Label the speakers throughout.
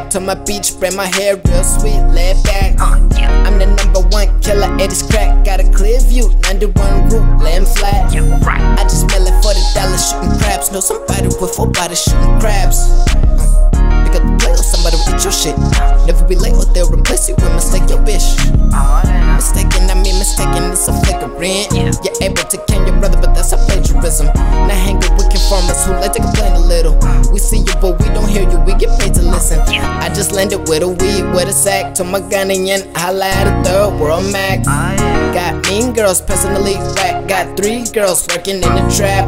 Speaker 1: back to my beach, spray my hair real sweet, lay back. I'm the #1 killer, 80s crack, got a clear view, 91 root, laying flat. I just smell it $40 shooting crabs, know somebody with 4 bodies shooting crabs. Pick up the plate or somebody will eat your shit. Never be late or they'll replace you with mistake your bitch. Mistaken, I mean mistaken, it's a flagrant. You're able to can your brother, but that's a plagiarism. Now hanging with conformists who like to complain a little. We see you, but we don't hear you, we get paid to listen. I just landed with a weed, with a sack. To my Ghanian, Holla at a third world Mac. Got mean girls, personally whack. Got 3 girls working in the trap.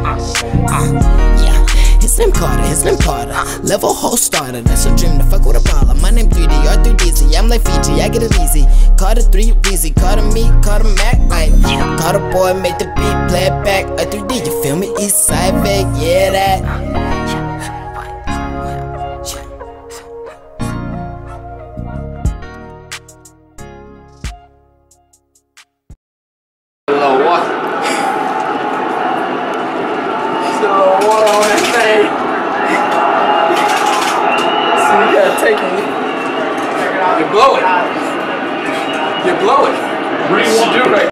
Speaker 1: His name Carter, level whole starter. That's a dream to fuck with a baller. My name 3D, R.3.D, I'm like Fiji, I get it easy. Carter 3 Weezy, Carter me, Carter Mac, like Carterboy make the beat, play it back. R.3.D, you feel me? East side vague, yeah that.
Speaker 2: Water on that thing. So you gotta take it. You blow it. You blow it. What do you want to do right